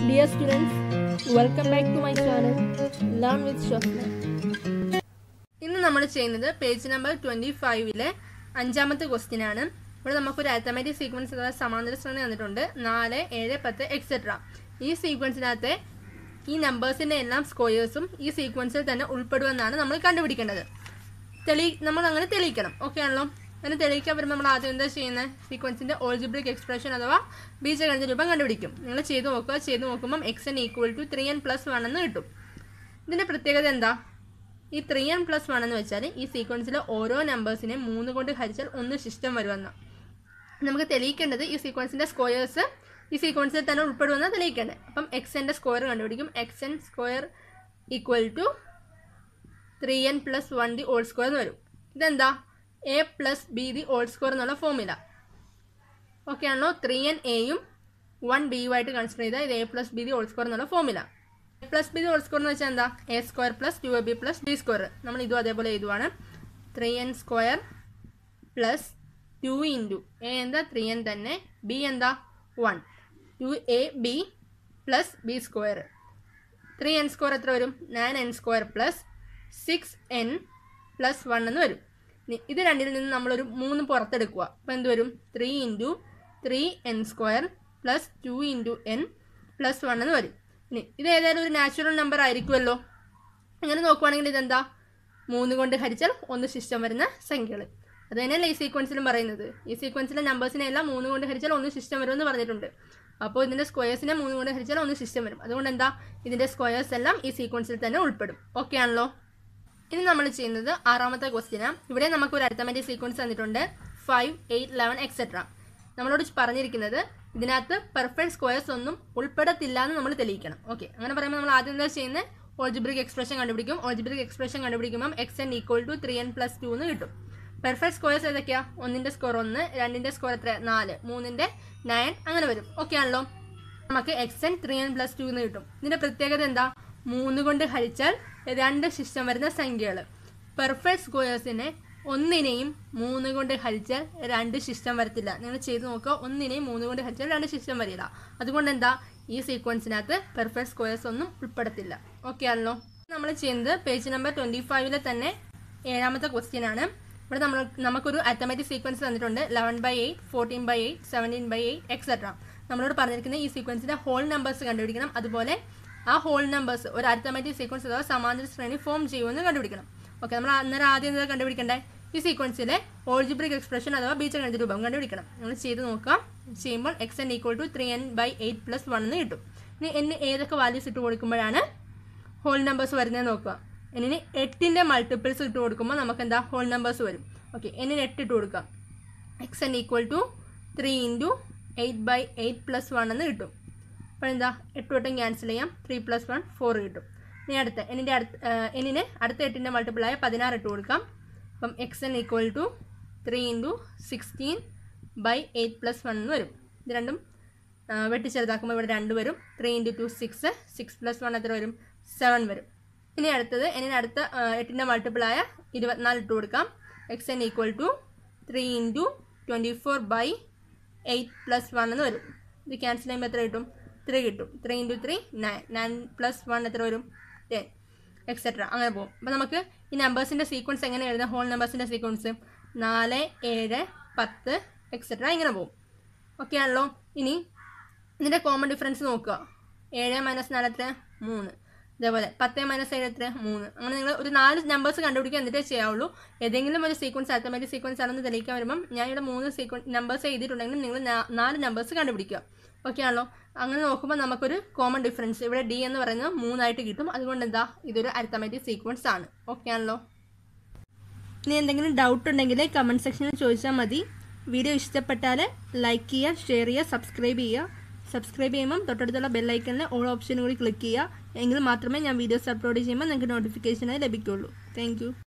Dear students, welcome back to my channel Learn with Shafna. ഇന്ന് നമ്മൾ ചെയ്യുന്നത് page number 25ലെ അഞ്ചാമത്തെ ക്വസ്റ്റ്യൻ ആണ്. ഇവിടെ നമുക്ക് ഒരു അരിത്മെറ്റിക് സീക്വൻസ് അഥവാ സമാന്തര ശ്രേണി തന്നിട്ടുണ്ട് 4, 7, 10 എക്സെട്ര. ഈ സീക്വൻസിനകത്തെ ഈ നമ്പേഴ്സിന്റെ എല്ലാം സ്ക്വയേഴ്സും ഈ സീക്വൻസിൽ തന്നെ ഉൾപ്പെടുമെന്നാണ് നമ്മൾ കണ്ടുപിടിക്കേണ്ടത്. നമ്മൾ അങ്ങനെ തെളിയിക്കണം. ഓക്കെ ആണല്ലോ? അങ്ങനെ തെളിയിക്കാൻ വരുമ്പോൾ നമ്മൾ ആദ്യം എന്താ ചെയ്യുന്നത്? സീക്വൻസിന്റെ ഓൾജിബ്രിക് എക്സ്പ്രഷൻ അഥവാ ബീജഗണിത രൂപം കണ്ടുപിടിക്കും. നിങ്ങൾ ചെയ്ത് നോക്കുമ്പോൾ xn = 3n+1 എന്ന് കിട്ടും. ഇതിന്റെ പ്രത്യേകത എന്താ? ഈ 3n+1 എന്ന് വെച്ചാൽ ഈ സീക്വൻസിലെ ഓരോ നമ്പേഴ്സിനെ 3 കൊണ്ട് ഹരിച്ചാൽ 1 ശിഷ്ടം വരുമെന്ന്. നമുക്ക് തെളിയിക്കേണ്ടത് ഈ സീക്വൻസിന്റെ സ്ക്വയേഴ്സ് ഈ സീക്വൻസിൽ തന്നെ ഉൾപ്പെടുമെന്നാണ് തെളിയിക്കേണ്ടത്. അപ്പം xന്റെ സ്ക്വയർ കണ്ടുപിടിക്കും. xn² = 3n+1 എന്ന് വരും. ഇതെന്താ? a+b² എന്നുള്ള ഫോർമുല. ഓക്കെ ആണല്ലോ? 3n(a)യും 1b ആയിട്ട് കൺസിഡർ ചെയ്താൽ ഇത് a+b² എന്നുള്ള ഫോർമുല. a+b² എന്ന് വെച്ചാൽ എന്താ? a² + 2ab+b². നമ്മൾ ഇതും അതേപോലെ എഴുതുവാണ്. 3n² + 2 × a എന്താ? 3n തന്നെ. b എന്താ? 1. 2ab + b². 3n² എത്ര വരും? 9n² + 6n + 1 എന്ന് വരും. ഇത് രണ്ടിൽ നിന്ന് നമ്മളൊരു 3 പുറത്തെടുക്കുക. അപ്പോൾ എന്ത് വരും? 3 × 3n² + 2 × n + 1 എന്ന് വരും. ഇനി ഇത് ഏതായാലും ഒരു നാച്ചുറൽ നമ്പർ ആയിരിക്കുമല്ലോ. അങ്ങനെ നോക്കുവാണെങ്കിൽ ഇതെന്താ? 3 കൊണ്ട് ഹരിച്ചാൽ 1 ശിഷ്ടം വരുന്ന സംഖ്യകൾ. അത് തന്നെയല്ലേ ഈ സീക്വൻസിലും പറയുന്നത്. ഈ സീക്വൻസിലെ നമ്പേഴ്സിനെ എല്ലാം 3 കൊണ്ട് ഹരിച്ചാൽ 1 ശിഷ്ടം വരുമെന്ന് പറഞ്ഞിട്ടുണ്ട്. അപ്പോൾ ഇതിൻ്റെ സ്ക്വയേഴ്സിനെ 3 കൊണ്ട് ഹരിച്ചാൽ 1 ശിഷ്ടം വരും. അതുകൊണ്ട് എന്താ? ഇതിൻ്റെ സ്ക്വയേഴ്സ് എല്ലാം ഈ സീക്വൻസിൽ തന്നെ ഉൾപ്പെടും. ഓക്കെ ആണല്ലോ? ഇനി നമ്മൾ ചെയ്യുന്നത് ആറാമത്തെ ക്വസ്റ്റ്യനാണ്. ഇവിടെ നമുക്ക് ഒരു അരിത്മെറ്റിക് സീക്വൻസ് തന്നിട്ടുണ്ട് 5, 8, 11 എക്സെട്ര. നമ്മളോട് പറഞ്ഞിരിക്കുന്നത് ഇതിനകത്ത് പെർഫെക്റ്റ് സ്ക്വയേഴ്സ് ഒന്നും ഉൾപ്പെടത്തില്ല എന്ന് നമ്മൾ തെളിയിക്കണം. ഓക്കെ, അങ്ങനെ പറയുമ്പോൾ നമ്മൾ ആദ്യം എന്താ ചെയ്യുന്നത്? ഓൾജിബ്രിക് എക്സ്പ്രഷൻ കണ്ടുപിടിക്കും. ഓൾജിബ്രിക് എക്സ്പ്രഷൻ കണ്ടുപിടിക്കുമ്പോൾ xn = 3n+2 എന്ന് കിട്ടും. പെർഫെക്റ്റ് സ്ക്വയേഴ്സ് ഏതൊക്കെയാ? 1ന്റെ സ്ക്വയർ 1, 2ന്റെ സ്ക്വയർ എത്ര? 4, 3ന്റെ 9 അങ്ങനെ വരും. ഓക്കെ ആണല്ലോ? നമുക്ക് xn 3n+2 എന്ന് കിട്ടും. ഇതിന്റെ പ്രത്യേകത എന്താ? 3 കൊണ്ട് ഹരിച്ചാൽ 2 ശിഷ്ടം വരുന്ന സംഖ്യകൾ. പെർഫെക്റ്റ് സ്ക്വയേഴ്സിനെ ഒന്നിനെയും 3 കൊണ്ട് ഹരിച്ചാൽ 2 ശിഷ്ടം വരത്തില്ല. നിങ്ങൾ ചെയ്ത് നോക്കുക. ഒന്നിനെയും 3 കൊണ്ട് ഹരിച്ചാൽ 2 ശിഷ്ടം വരില്ല. അതുകൊണ്ട് എന്താ? ഈ സീക്വൻസിനകത്ത് പെർഫെക്റ്റ് സ്ക്വയേഴ്സ് ഒന്നും ഉൾപ്പെടത്തില്ല. ഓക്കെ ആണല്ലോ? നമ്മൾ ചെയ്യുന്നത് പേജ് നമ്പർ 25ലെ തന്നെ 7ാമത്തെ ക്വസ്റ്റ്യൻ ആണ്. ഇവിടെ നമുക്കൊരു അരിത്മെറ്റിക് സീക്വൻസ് തന്നിട്ടുണ്ട് 11/8, 14/8, 17/8 എക്സെട്ര. നമ്മളോട് പറഞ്ഞിരിക്കുന്നത് ഈ സീക്വൻസിന്റെ ഹോൾ നമ്പേഴ്സ് കണ്ടുപിടിക്കണം. അതുപോലെ ആ ഹോൾ നമ്പേഴ്സ് ഒരു അരിത്മെറ്റിക് സീക്വൻസ് അഥവാ സമാന്തര ശ്രേണി ഫോം ചെയ്യുമെന്ന് കണ്ടുപിടിക്കണം. ഓക്കെ, നമ്മൾ അന്നേരം ആദ്യം എന്താ കണ്ടുപിടിക്കണ്ടേ? ഈ സീക്വൻസിലെ ഓൾജിബ്രിക് എക്സ്പ്രഷൻ അഥവാ ബീജഗണിത രൂപം കണ്ടുപിടിക്കണം. നമ്മൾ ചെയ്ത് നോക്കാം. ചെയ്യുമ്പോൾ xn = 3n/8 + 1 എന്ന് കിട്ടും. ഇനി n ഏതൊക്കെ വാല്യൂസ് ഇട്ട് കൊടുക്കുമ്പോഴാണ് ഹോൾ നമ്പേഴ്സ് വരുന്നതെന്ന് നോക്കുക. n 8ന്റെ മൾട്ടിപ്പിൾസ് ഇട്ട് കൊടുക്കുമ്പോൾ നമുക്ക് എന്താ? ഹോൾ നമ്പേഴ്സ് വരും. ഓക്കെ, n 8 ഇട്ട് കൊടുക്കാം. xn = 3 × 8/8 + 1 എന്ന് കിട്ടും. അപ്പോൾ എന്താ? 8 വട്ടം ക്യാൻസൽ ചെയ്യാം. 3 + 1 4 കിട്ടും. ഇനി അടുത്ത എന്നിന് അടുത്ത 8ന്റെ മൾട്ടിപ്പിളായ 16 ഇട്ട് കൊടുക്കാം. അപ്പം xn = 3 × 16/8 + 1 എന്ന് വരും. ഇത് രണ്ടും വെട്ടിച്ചെറുതാക്കുമ്പോൾ ഇവിടെ 2 വരും. 3 × 2 6, 6 + 1 എത്ര വരും? 7 വരും. ഇനി അടുത്തത് എന്നിന് അടുത്ത 8ന്റെ മൾട്ടിപ്പിളായ 24 ഇട്ട് കൊടുക്കാം. xn = 3 × 24/8 + 1 എന്ന് വരും. ഇത് ക്യാൻസൽ ചെയ്യുമ്പോൾ എത്ര കിട്ടും? 3 കിട്ടും. 3 × 3 9, 9 + 1 എത്ര വരും? 10 എക്സെട്ര. അങ്ങനെ പോകും. അപ്പോൾ നമുക്ക് ഈ നമ്പേഴ്സിൻ്റെ സീക്വൻസ് എങ്ങനെ എഴുതാം? ഹോൾ നമ്പേഴ്സിൻ്റെ സീക്വൻസ് 4, 7, 10 എക്സെട്ര ഇങ്ങനെ പോകും. ഓക്കെ ആണല്ലോ? ഇനി ഇതിൻ്റെ കോമൺ ഡിഫറൻസ് നോക്കുക. 7 - 4 എത്ര? 3. അതേപോലെ 10 - 7 എത്ര? 3. അങ്ങനെ നിങ്ങൾ ഒരു 4 നമ്പേഴ്സ് കണ്ടുപിടിക്കുക. എന്നിട്ടേ ചെയ്യാവുള്ളൂ. ഏതെങ്കിലും ഒരു സീക്വൻസ് അരിത്മെറ്റിക് സീക്വൻസ് ആണെന്ന് തെളിയിക്കാൻ വരുമ്പം ഞാൻ ഇവിടെ 3 നമ്പേഴ്സ് എഴുതിയിട്ടുണ്ടെങ്കിൽ നിങ്ങൾ 4 നമ്പേഴ്സ് കണ്ടുപിടിക്കുക. ഓക്കെ ആണല്ലോ? അങ്ങനെ നോക്കുമ്പോൾ നമുക്കൊരു കോമൺ ഡിഫറൻസ് ഇവിടെ d എന്ന് പറയുന്നത് 3 ആയിട്ട് കിട്ടും. അതുകൊണ്ട് എന്താ? ഇതൊരു അരിത്മെറ്റിക് സീക്വൻസ് ആണ്. ഓക്കെ ആണല്ലോ? ഇനി എന്തെങ്കിലും ഡൗട്ട് ഉണ്ടെങ്കിൽ കമൻറ്റ് സെക്ഷനിൽ ചോദിച്ചാൽ മതി. വീഡിയോ ഇഷ്ടപ്പെട്ടാൽ ലൈക്ക് ചെയ്യുക, ഷെയർ ചെയ്യുക, സബ്സ്ക്രൈബ് ചെയ്യുക. സബ്സ്ക്രൈബ് ചെയ്യുമ്പം തൊട്ടടുത്തുള്ള ബെല്ലൈക്കണിൽ ഓൾ ഓപ്ഷനും കൂടി ക്ലിക്ക് ചെയ്യുക. എങ്കിൽ മാത്രമേ ഞാൻ വീഡിയോസ് അപ്ലോഡ് ചെയ്യുമ്പോൾ നിങ്ങൾക്ക് നോട്ടിഫിക്കേഷനായി ലഭിക്കുകയുള്ളൂ. Thank U.